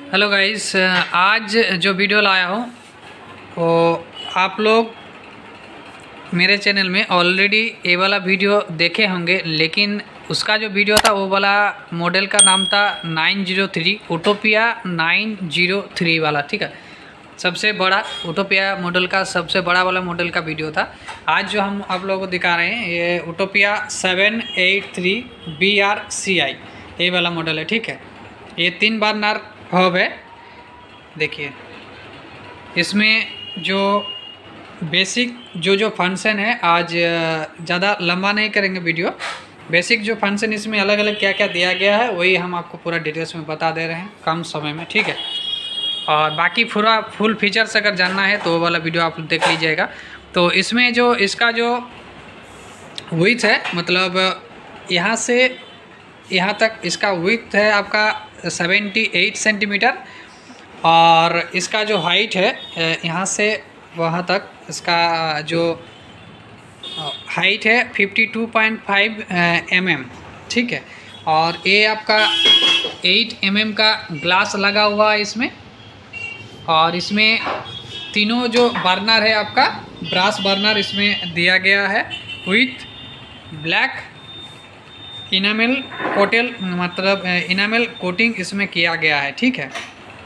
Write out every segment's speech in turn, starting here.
Hello guys, आज जो video लाया हूँ वो आप लोग मेरे चैनल में ऑलरेडी ये वाला वीडियो देखे होंगे, लेकिन उसका जो वीडियो था वो वाला मॉडल का नाम था 903 ओटोपिया 903 वाला। ठीक है, सबसे बड़ा ओटोपिया मॉडल का सबसे बड़ा वाला मॉडल का वीडियो था। आज जो हम आप लोगों को दिखा रहे हैं ये ओटोपिया 783 BRCI ये वाला मॉडल है। ठीक है, ये 3 बर्नर हब है। देखिए इसमें जो बेसिक जो फंक्शन है, आज ज़्यादा लंबा नहीं करेंगे वीडियो। बेसिक जो फंक्शन इसमें अलग अलग क्या क्या दिया गया है वही हम आपको पूरा डिटेल्स में बता दे रहे हैं कम समय में। ठीक है, और बाकी पूरा फुल फीचर्स अगर जानना है तो वो वाला वीडियो आप देख लीजिएगा। तो इसमें जो इसका जो विड्थ है, मतलब यहाँ से यहाँ तक इसका विड्थ है आपका 78 सेंटीमीटर, और इसका जो हाइट है यहाँ से वहाँ तक इसका जो हाइट है 52.5 mm। ठीक है, और ये आपका 8 mm का ग्लास लगा हुआ है इसमें। और इसमें तीनों जो बर्नर है आपका ब्रास बर्नर इसमें दिया गया है विथ ब्लैक इनामेल कोटेल, मतलब इनामेल कोटिंग इसमें किया गया है। ठीक है,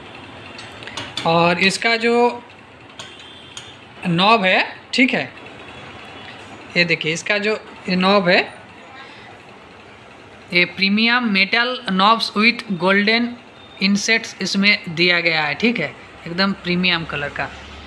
और इसका जो नॉब है, ठीक है, ये देखिए इसका जो नॉब है ये premium metal knobs with golden insets इसमें दिया गया है। ठीक है, एकदम प्रीमियम कलर का।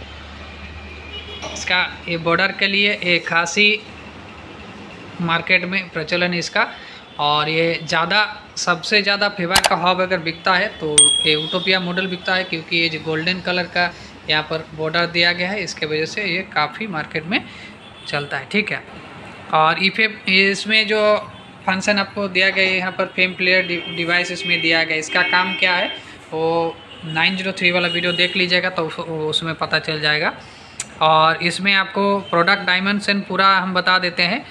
इसका ये बॉर्डर के लिए एक खासी मार्केट में प्रचलन है इसका, और ये सबसे ज़्यादा फेवर का हब अगर बिकता है तो ये ओटोपिया मॉडल बिकता है, क्योंकि ये जो गोल्डन कलर का यहाँ पर बॉर्डर दिया गया है इसके वजह से ये काफ़ी मार्केट में चलता है। ठीक है, और इसमें जो फंक्शन आपको दिया गया है यहाँ पर फेम प्लेयर डिवाइस इसमें दिया गया है। इसका काम क्या है वो 903 वाला वीडियो देख लीजिएगा तो उसमें पता चल जाएगा। और इसमें आपको प्रोडक्ट डायमेंशन पूरा हम बता देते हैं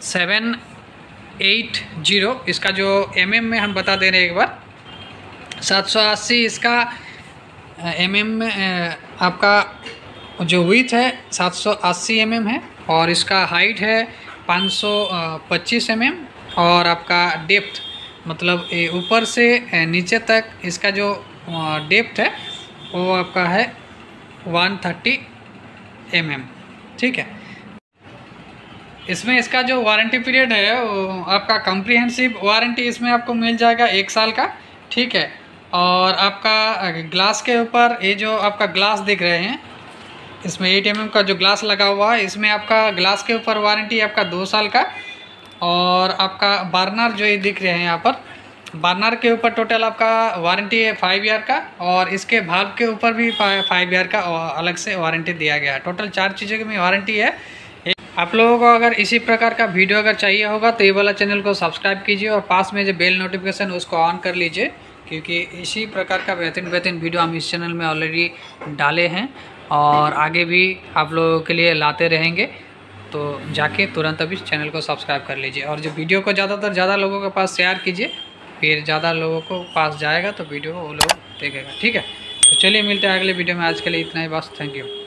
780। इसका जो mm में हम बता दे रहे हैं एक बार 780 इसका mm में आपका जो विड्थ है 780 mm है, और इसका हाइट है 525 mm, और आपका डेप्थ मतलब ऊपर से नीचे तक इसका जो डेप्थ है वो आपका है 130 mm। ठीक है, इसमें इसका जो वारंटी पीरियड है वो आपका कम्प्रीहेंसिव वारंटी इसमें आपको मिल जाएगा 1 साल का। ठीक है, और आपका ग्लास के ऊपर ये जो आपका ग्लास दिख रहे हैं इसमें 8 mm का जो ग्लास लगा हुआ है इसमें आपका ग्लास के ऊपर वारंटी आपका 2 साल का। और आपका बर्नर जो ये दिख रहे हैं यहाँ पर बर्नर के ऊपर टोटल आपका वारंटी है 5 ईयर का, और इसके भाग के ऊपर भी 5 ईयर का अलग से वारंटी दिया गया है। टोटल 4 चीज़ों की वारंटी है। आप लोगों को अगर इसी प्रकार का वीडियो अगर चाहिए होगा तो ये वाला चैनल को सब्सक्राइब कीजिए और पास में जो बेल नोटिफिकेशन उसको ऑन कर लीजिए, क्योंकि इसी प्रकार का बेहतरीन वीडियो हम इस चैनल में ऑलरेडी डाले हैं और आगे भी आप लोगों के लिए लाते रहेंगे। तो जाके तुरंत अभी चैनल को सब्सक्राइब कर लीजिए, और जो वीडियो को ज़्यादा लोगों के पास शेयर कीजिए, फिर ज़्यादा लोगों को पास जाएगा तो वीडियो वो लोग देखेगा। ठीक है, तो चलिए मिलते हैं अगले वीडियो में। आज के लिए इतना ही बस, थैंक यू।